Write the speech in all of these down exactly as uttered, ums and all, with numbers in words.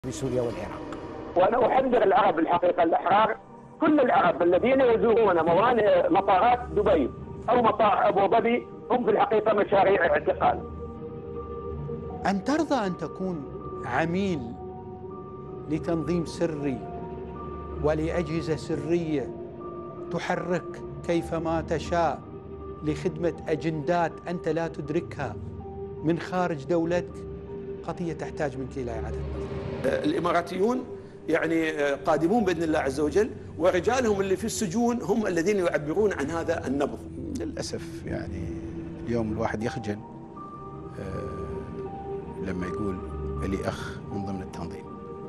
في سوريا والعراق. وأنا أحذر العرب الحقيقة الأحرار، كل العرب الذين يزورون موانئ مطارات دبي أو مطار أبو ظبي هم في الحقيقة مشاريع اعتقال. أن ترضى أن تكون عميل لتنظيم سري ولأجهزة سرية تحرك كيفما تشاء لخدمة أجندات أنت لا تدركها من خارج دولتك، قضية تحتاج منك إلى إعادة نظر. الإماراتيون يعني قادمون بإذن الله عز وجل، ورجالهم اللي في السجون هم الذين يعبرون عن هذا النبض. للأسف يعني اليوم الواحد يخجل لما يقول لي أخ من ضمن التنظيم.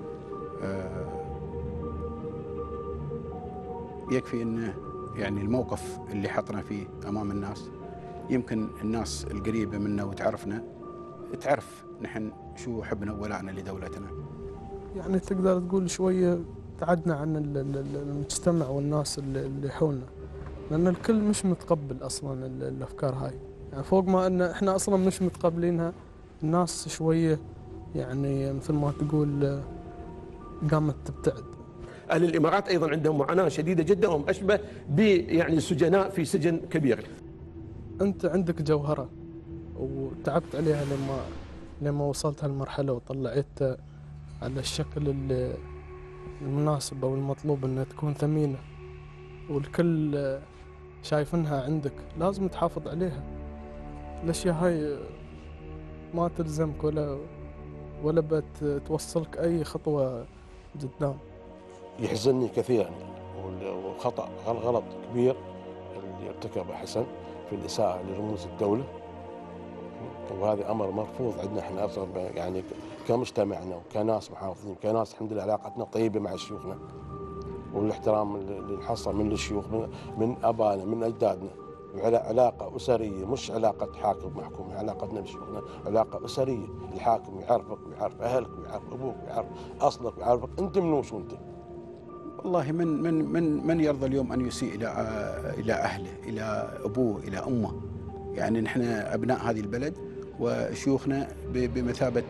يكفي أنه يعني الموقف اللي حطنا فيه أمام الناس، يمكن الناس القريبة منا وتعرفنا تعرف نحن شو حبنا وولعنا لدولتنا. يعني تقدر تقول شوية بعدنا عن المجتمع والناس اللي حولنا، لأن الكل مش متقبل أصلا الأفكار هاي، يعني فوق ما أن إحنا أصلا مش متقبلينها، الناس شوية يعني مثل ما تقول قامت تبتعد. أهل الإمارات أيضا عندهم معاناة شديدة جدا، وهم أشبه ب يعني السجناء في سجن كبير. أنت عندك جوهرة وتعبت عليها لما لما وصلت هالمرحلة وطلعتها على الشكل المناسب أو المطلوب أنها تكون ثمينة والكل شايفينها عندك، لازم تحافظ عليها. الأشياء هاي ما تلزمك ولا ولا بتوصلك أي خطوة قدام. يحزنني كثيرا وخطأ غلط كبير اللي ارتكبه حسن في الإساءة لرموز الدولة، وهذا أمر مرفوض عندنا احنا أصلا يعني كمجتمعنا وكناس محافظين، كناس الحمد لله علاقتنا طيبة مع شيوخنا، والاحترام اللي نحصل من الشيوخ من, من أبائنا من أجدادنا، علاقة أسرية مش علاقة حاكم محكوم، علاقتنا بشيوخنا علاقة أسرية. الحاكم يعرفك ويعرف أهلك ويعرف أبوك ويعرف أصلك ويعرفك أنت منوش وأنت. والله من من من من يرضى اليوم أن يسيء إلى إلى أهله، إلى أبوه، إلى أمه. يعني نحن أبناء هذه البلد وشيوخنا بمثابة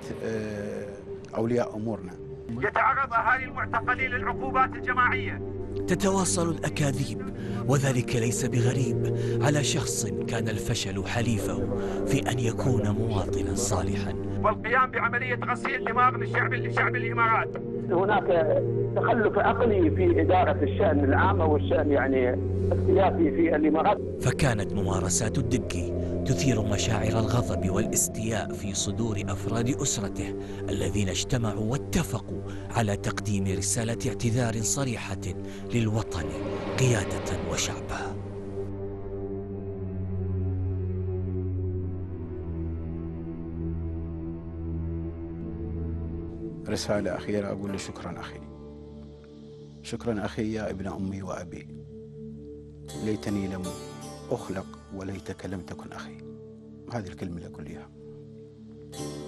أولياء أمورنا. يتعرض أهالي المعتقلين للعقوبات الجماعية. تتواصل الأكاذيب، وذلك ليس بغريب على شخص كان الفشل حليفه في أن يكون مواطنا صالحا. والقيام بعملية غسيل دماغ للشعب لشعب الإمارات. هناك تخلف عقلي في إدارة الشأن العام والشأن يعني السياسي في الإمارات. فكانت ممارسات الدقي تثير مشاعر الغضب والاستياء في صدور أفراد أسرته الذين اجتمعوا واتفقوا على تقديم رسالة اعتذار صريحة للوطن قيادة وشعبها. رسالة أخيرة أقول له شكرا أخي، شكرا أخي يا ابن أمي وأبي، ليتني لم أخلق وليتك لم تكن أخي. هذه الكلمة اللي أقول إياها.